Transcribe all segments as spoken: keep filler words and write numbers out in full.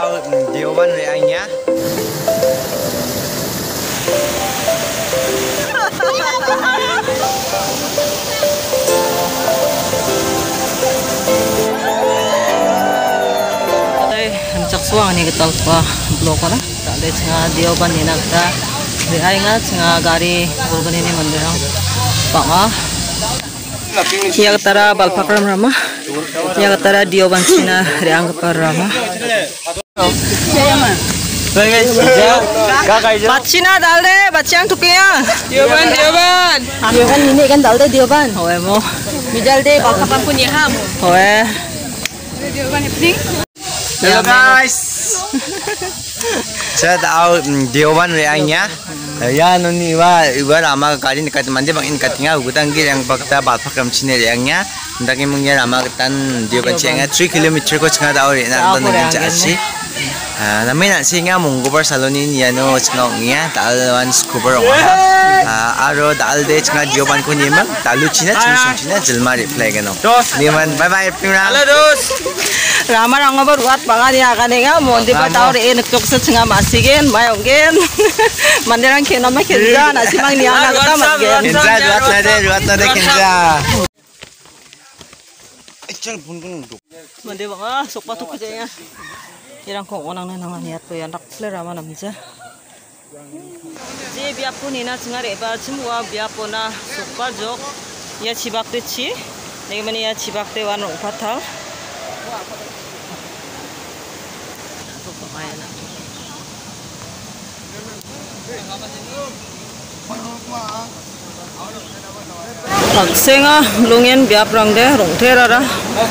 tahu Deoban reangnya. Hancak suang ni kita lupa blok lah. Tak ada cengar Deoban ni nak dah. Reai ngat cengar gari urban ini menderang. Panga. Ya ketara balpakram rama. Ya ketara Deoban Cina reang kepar rama. Bacina dalde, bacang tukiya. Deoban, Deoban. Deoban ini kan dalde Deoban. Howe mo. Mijalde balkapan punya ham. Howe. Deoban happening. Hello guys. Saya tahu Deoban reangnya. Ya nuni wa iba rama kali nikat mandi bang in katinga gudang gil yang bakta balpakram Cina reangnya. Ndaki mungnya rama ketan Deoban Cina three kilometer ko cenga tahu rena dan ngi jasi. Ah, namin na singa munggobar salonin yano cenga ngia talwan scuba ong ah aro dalde cenga Deoban ko nimang talu Cina cuma Cina jelma reply gano. Niman bye bye pimra. Halo dos. Rama ranga beruat banget ya kan ya mau di tahu re enak tok setengah masigen mayonggen mandirang kena mah kerja nasi mang ni anak kita magen Kenja ruat nade ruat nade kenja. Ecel pun pun duk. mandi bang sok patuk kerjanya irang kong onang na nangan niat to yan rakler rama namja je biapun ina cengar eba semua biapona sok pajok ya cibak te ci negi mani ya cibak te wan rong patal Senga lungen biap rang de rong terara.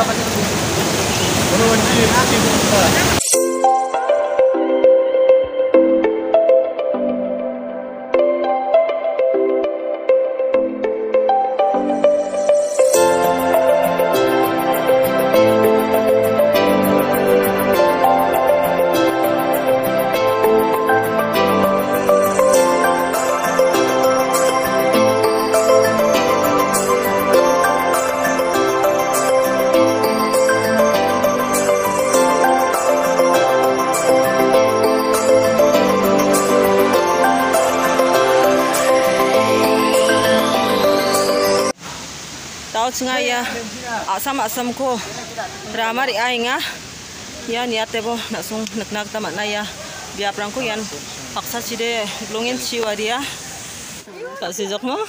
Cenga ya asam asam ko ramar ainga ya niate bo nasung nak nak tamat na ya biap rangko yan paksa cide lungin ciwadia kasih jok mo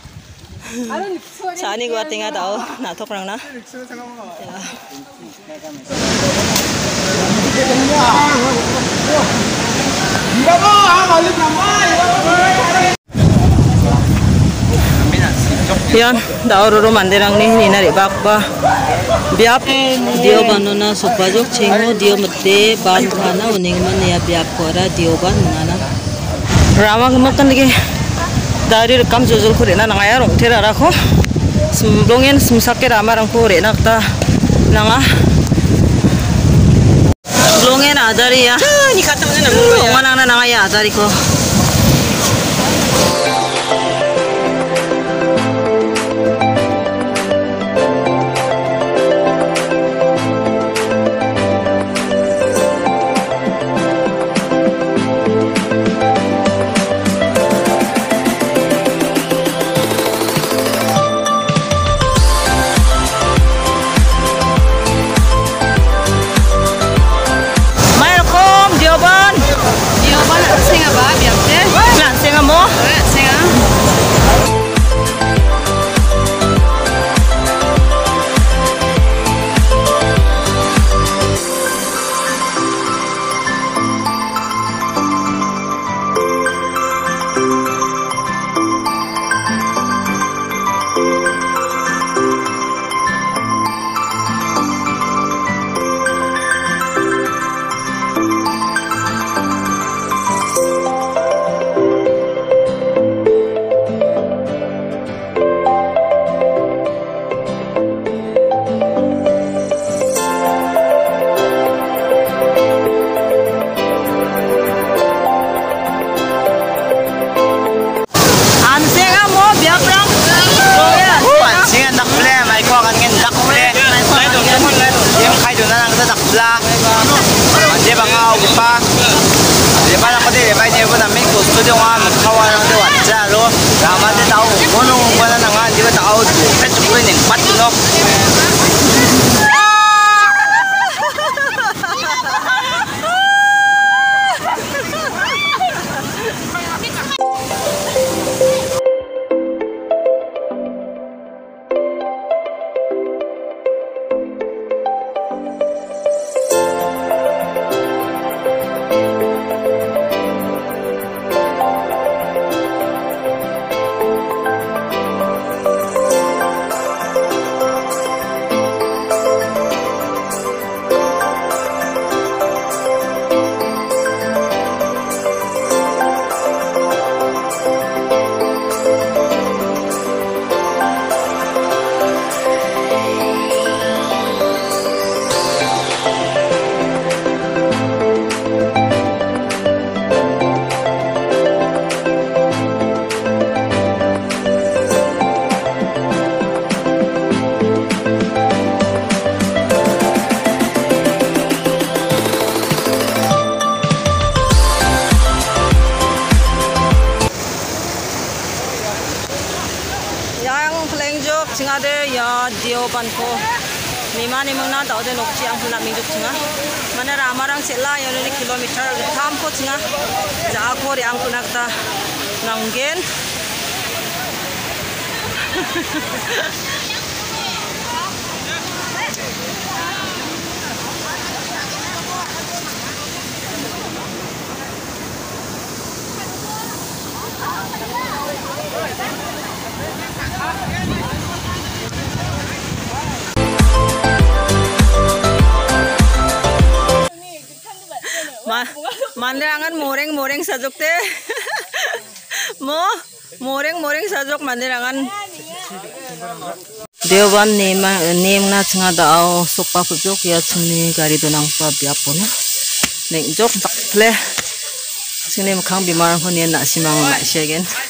sani gua tinggal tahu natok rang na yan daur mandirang nih ni nari bakba biap Deoban na supajok chengo dio mate ban khana uning man ya biap kora Deoban ngana rama makan lagi dari rekam jujul kure na nangaya rong tera rakho semblongin semsake rama rang kure nakta nanga blongin adari ya ni kata mana namu mana na nangaya adari ko Deoban, Deoban sing apa biap có thể bây giờ vẫn là mấy cuộc chơi hoa mà khâu nó đều ăn ra luôn là mà để tao muốn nó qua nó ngang chứ tao phải chụp lên những bắt nó Ada ya dioban ko ni mani mangna tau de nok chiang phuna ming juk chinga mana ramarang sela ya ni kilometer tham ko chinga ja ko ri ang kunak ta nanggen mandirangan moreng moreng sajok te mo moreng moreng sajok mandirangan dewan nema nemna chinga dao sopa pujok ya chungni gari donang pa biapona nek jok takple sini makang bimar ko niya na simang na siya again